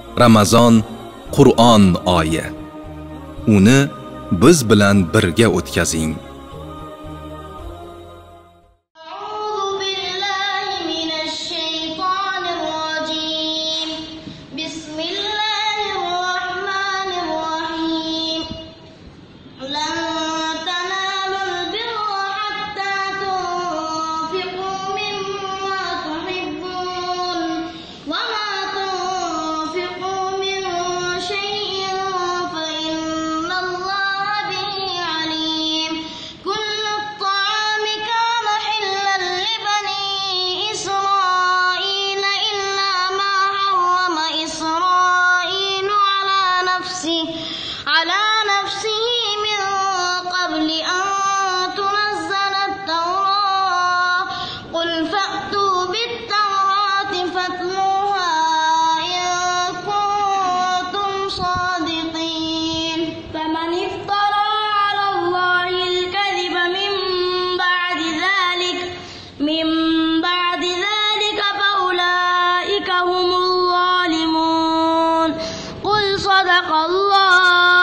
Ramazon Qur'on oyi. Uni biz bilan birga o'tkazing. على نفسه من قبل أن تنزل التوراة قل فأتوا بالتوراة فاتلوها إن كنتم صادقين فمن افترى على الله الكذب من بعد ذلك فأولئك هم الظالمون قل صدق الله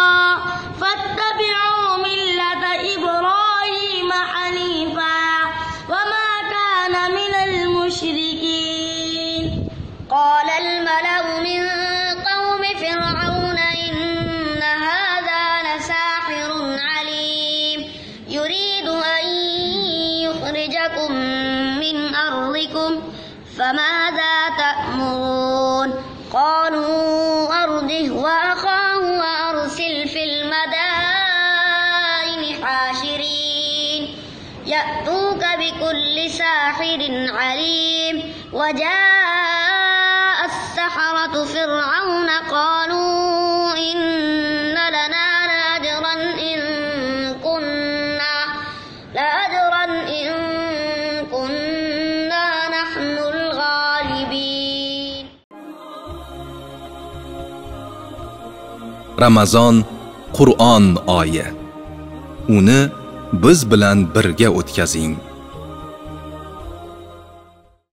قال الملأ من قوم فرعون إن هذا لساحر عليم يريد أن يخرجكم من أرضكم فماذا تأمرون قالوا أرجه وأخاه وأرسل في المدائن حاشرين يأتوك بكل ساحر عليم وجاء السحرة فرعون قالوا إن لنا لأجرا إن كنا نحن الغالبين. Ramazon Qur'on oyi. Uni biz bilan birga o'tkazing.